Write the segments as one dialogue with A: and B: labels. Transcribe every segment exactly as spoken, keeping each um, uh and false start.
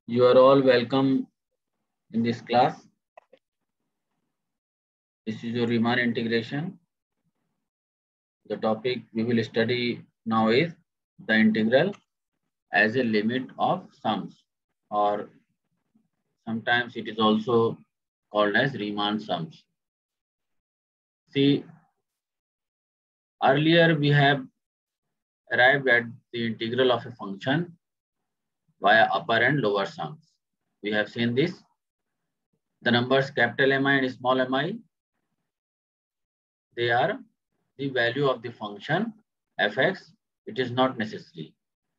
A: You are all welcome in this class. This is your Riemann integration. The topic we will study now is the integral as a limit of sums, or sometimes it is also called as Riemann sums. See, earlier we have arrived at the integral of a function via upper and lower sums. We have seen this. The numbers capital M I and small m I, they are the value of the function f(x). It is not necessary.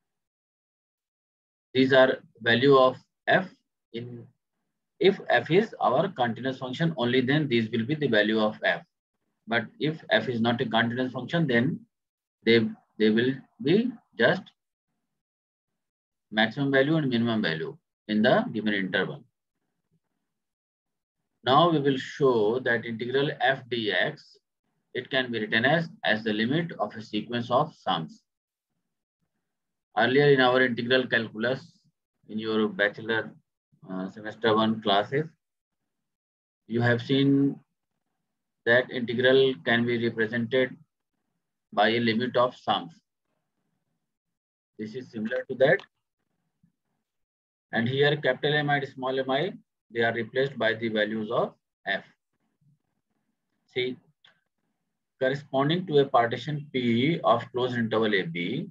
A: These are value of f. In if f is our continuous function, only then these will be the value of f. But if f is not a continuous function, then they they will be just maximum value and minimum value in the given interval. Now we will show that integral f dx, it can be written as as the limit of a sequence of sums. Earlier in our integral calculus, in your bachelor uh, semester one classes, you have seen that integral can be represented by a limit of sums. This is similar to that. And here capital M I and small m I, they are replaced by the values of f. See, corresponding to a partition P of closed interval A B,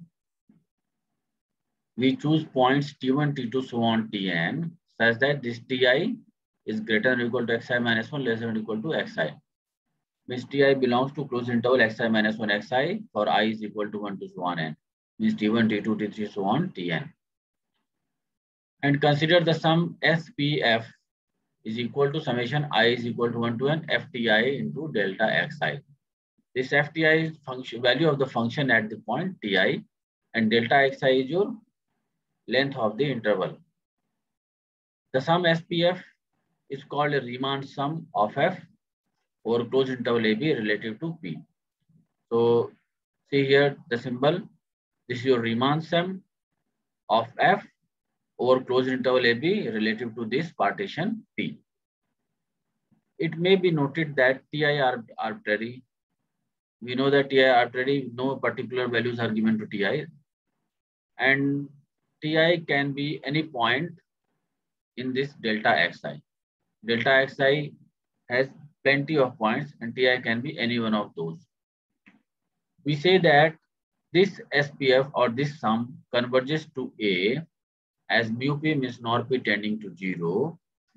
A: we choose points T one, T two, so on Tn, such that this Ti is greater than or equal to xi minus one, less than or equal to xi. Means Ti belongs to closed interval xi minus one xi for I is equal to one to so on n. Means T one, T two, T three, so on Tn. And consider the sum S P F is equal to summation I is equal to one to n Fti into delta xi. This Fti is function value of the function at the point Ti, and delta xi is your length of the interval. The sum S P F is called a Riemann sum of f over closed interval A B relative to P. So see here the symbol. This is your Riemann sum of f over closed interval A B relative to this partition P. It may be noted that Ti are arbitrary. We know that Ti are arbitrary, no particular values are given to Ti. And Ti can be any point in this delta xi. Delta xi has plenty of points and Ti can be any one of those. We say that this S P F or this sum converges to A as mu p means nor p tending to zero.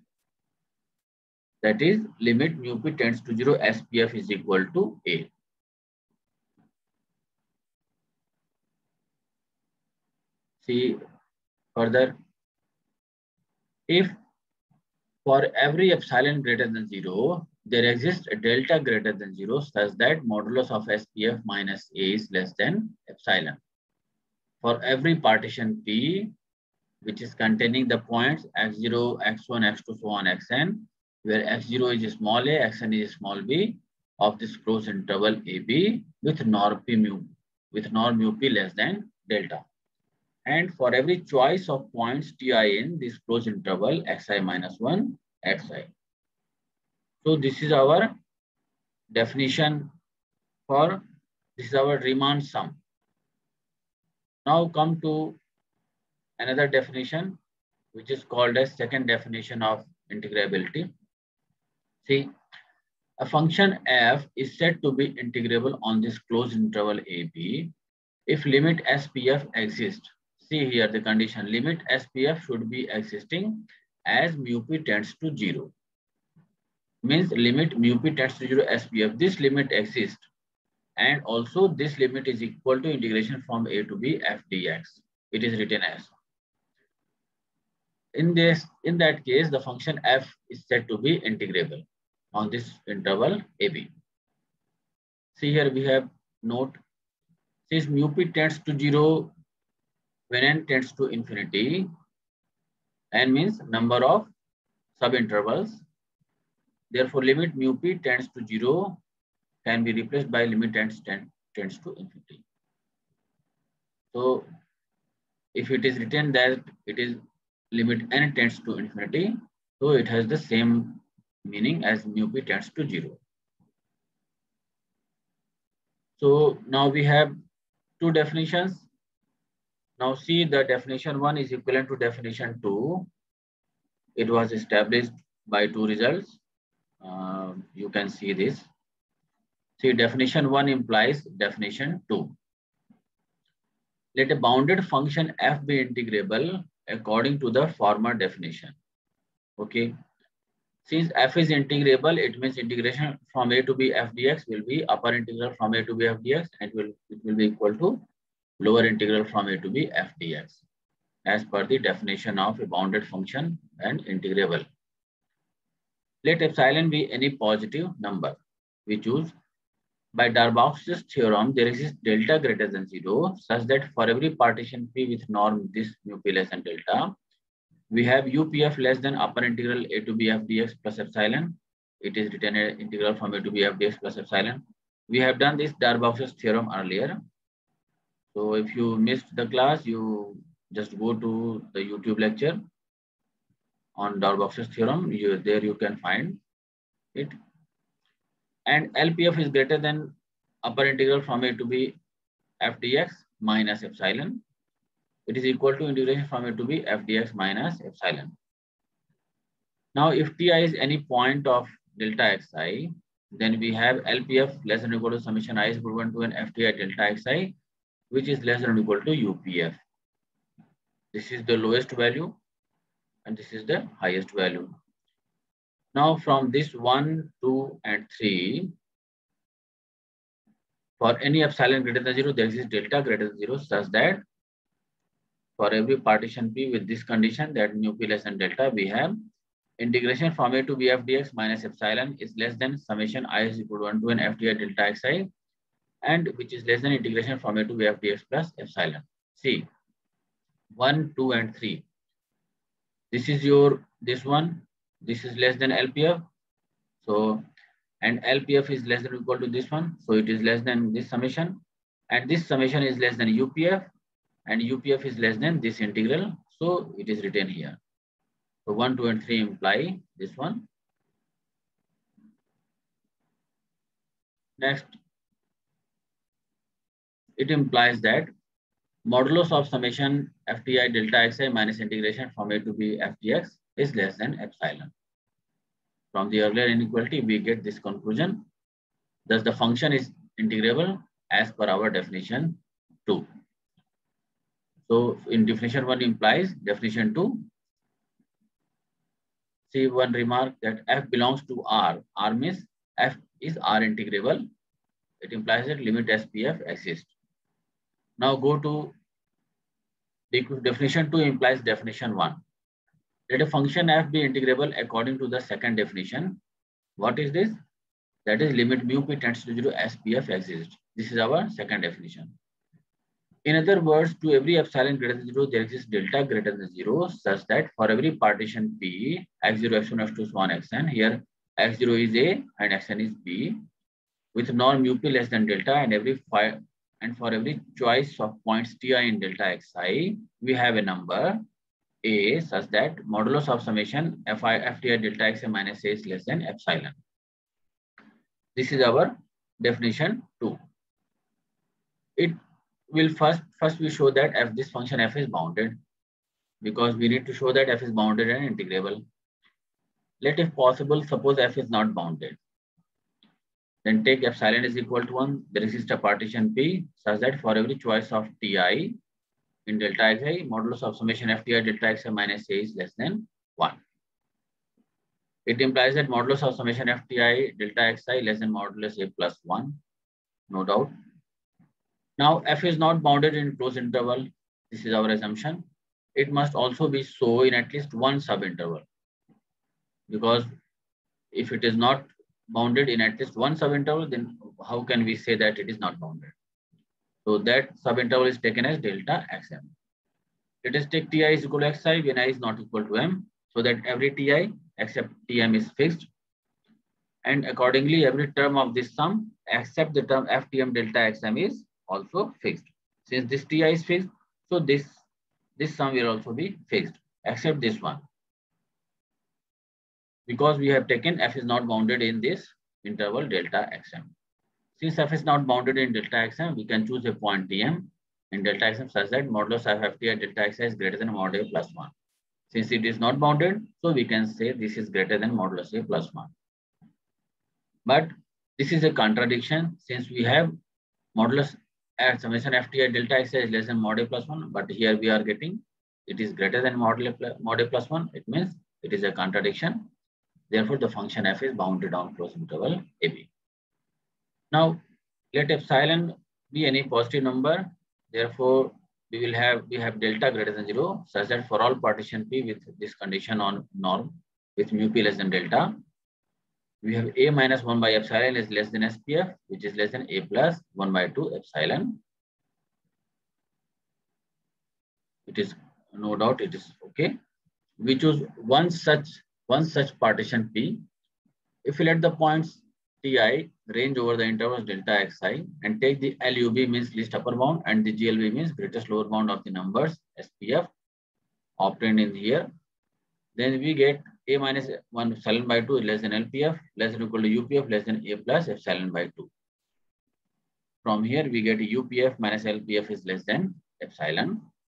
A: That is, limit mu p tends to zero, S P F is equal to A. See further, if for every epsilon greater than zero, there exists a delta greater than zero such that modulus of S P F minus A is less than epsilon. For every partition P, which is containing the points x zero, x one, x two, so on xn, where x zero is small a, xn is small b, of this closed interval A B with nor p mu, with nor mu p less than delta. And for every choice of points Ti in this closed interval xi minus one, xi. So this is our definition for, this is our Riemann sum. Now come to another definition, which is called as second definition of integrability. See, a function f is said to be integrable on this closed interval A B if limit S P F exists. See here the condition, limit S P F should be existing as mu p tends to zero. Means limit mu p tends to zero S P F. This limit exists, and also this limit is equal to integration from A to B f dx. It is written as. In this, in that case, the function f is said to be integrable on this interval A B. See here we have note, since mu p tends to zero when n tends to infinity, n means number of subintervals. Therefore, limit mu p tends to zero can be replaced by limit n tends to infinity. So, if it is written that it is limit n tends to infinity, so it has the same meaning as mu p tends to zero. So now we have two definitions. Now see, the definition one is equivalent to definition two. It was established by two results. Uh, you can see this. See, definition one implies definition two. Let a bounded function f be integrable according to the former definition. Okay. Since f is integrable, it means integration from a to b f dx will be upper integral from a to b f dx, and it will, it will be equal to lower integral from a to b f dx, as per the definition of a bounded function and integrable. Let epsilon be any positive number. We choose. By Darboux's theorem, there exists delta greater than zero, such that for every partition P with norm this mu p less than delta, we have U P F less than upper integral a to b f dx plus epsilon. It is written as integral from a to b f dx plus epsilon. We have done this Darboux's theorem earlier. So if you missed the class, you just go to the YouTube lecture on Darboux's theorem. You, there you can find it. And L P F is greater than upper integral from a to b f dx minus epsilon. It is equal to integration from a to b f dx minus epsilon. Now, if Ti is any point of delta xi, then we have L P F less than or equal to summation I is equal to one to an F Ti delta xi, which is less than or equal to U P F. This is the lowest value, and this is the highest value. Now, from this one, two, and three, for any epsilon greater than zero, there exists delta greater than zero, such that for every partition P with this condition, that mu p less than delta, we have integration from a to b f dx minus epsilon is less than summation I is equal to one to an F Ti delta xi, and which is less than integration from a to b f dx plus epsilon. See, one, two, and three. This is your, this one, this is less than L P F. So, and L P F is less than or equal to this one. So it is less than this summation. And this summation is less than U P F. And U P F is less than this integral. So it is written here. So one, two, and three imply this one. Next, it implies that modulus of summation F Ti delta xi minus integration from a to b f dx is less than epsilon. From the earlier inequality, we get this conclusion. Thus, the function is integrable as per our definition two. So, in definition one implies definition two. See one remark that f belongs to R. R means f is R integrable. It implies that limit S P F exists. Now go to the definition two implies definition one. Let a function f be integrable according to the second definition. What is this? That is limit mu p tends to zero, S P F exists. This is our second definition. In other words, to every epsilon greater than zero, there exists delta greater than zero, such that for every partition P, x zero, x one, x two, so on, xn, here x zero is A and xn is B, with norm mu p less than delta, and every five, and for every choice of points Ti in delta xi, we have a number A such that modulus of summation fi Fti delta xi minus A is less than epsilon. This is our definition two. It will first, first we show that f this function f is bounded, because we need to show that f is bounded and integrable. Let, if possible, suppose f is not bounded. Then take epsilon is equal to one. There exists a partition P such that for every choice of Ti in delta xi, modulus of summation Fti delta xi minus A is less than one. It implies that modulus of summation Fti delta xi less than modulus A plus one. No doubt. Now, f is not bounded in closed interval. This is our assumption. It must also be so in at least one subinterval. Because if it is not bounded in at least one subinterval, then how can we say that it is not bounded? So that subinterval is taken as delta xm. Let us take Ti is equal to xi when I is not equal to m, so that every Ti except Tm is fixed. And accordingly, every term of this sum except the term Ftm delta xm is also fixed. Since this Ti is fixed, so this, this sum will also be fixed. except this one, because we have taken f is not bounded in this interval delta xm. Since f is not bounded in delta xm, we can choose a point Tm in delta xm such that modulus of ft at delta xi is greater than mod a plus one. Since it is not bounded, so we can say this is greater than modulus a plus one. But this is a contradiction, since we have modulus at summation ft at delta xi is less than mod a plus one, but here we are getting it is greater than mod a, mod a plus one. It means it is a contradiction. Therefore, the function f is bounded on closed interval A B. Now, let epsilon be any positive number. Therefore, we will have we have delta greater than zero, such that for all partition P with this condition on norm with mu P less than delta, we have A minus one by epsilon is less than S P F, which is less than A plus one by two epsilon. It is no doubt it is okay. We choose one such one such partition P. If we let the points Ti range over the intervals delta xi and take the L U B means least upper bound and the G L B means greatest lower bound of the numbers S P F obtained in here, then we get A minus one epsilon by two is less than L P F less than or equal to U P F less than A plus epsilon by two. From here we get U P F minus L P F is less than epsilon.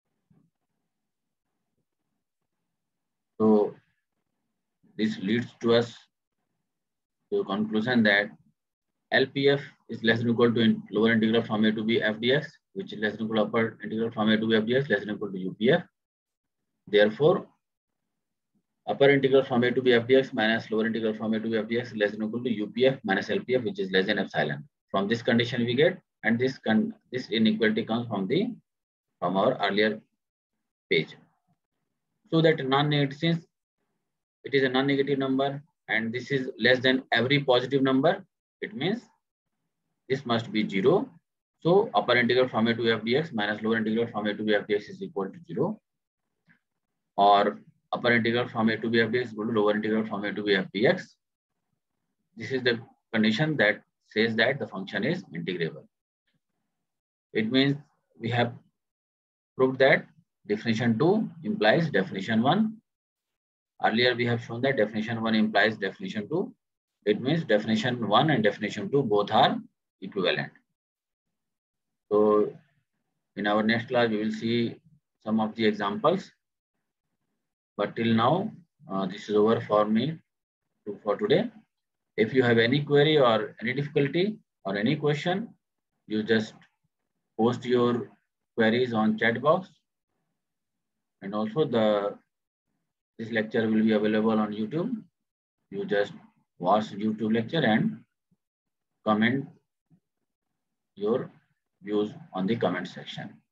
A: So this leads to us to the conclusion that L P F is less than or equal to in lower integral from A to B F dx, which is less than or equal to upper integral from A to B F dx less than or equal to U P F. Therefore, upper integral from A to B F dx minus lower integral from A to B F dx less than or equal to U P F minus L P F, which is less than epsilon. From this condition we get, and this con this inequality comes from the from our earlier page. So that non-negative, since it is a non-negative number and this is less than every positive number, it means this must be zero. So upper integral from A to F dx minus lower integral from A to B F dx is equal to zero, or upper integral from A to B F dx is equal to lower integral from A to B F dx. This is the condition that says that the function is integrable. It means we have proved that definition two implies definition one. Earlier we have shown that definition one implies definition two. It means definition one and definition two both are equivalent. So in our next class we will see some of the examples. But till now, uh, this is over for me to, for today. If you have any query or any difficulty or any question, you just post your queries on chat box. And also the this lecture will be available on YouTube. You just watch YouTube lecture and comment your views on the comment section.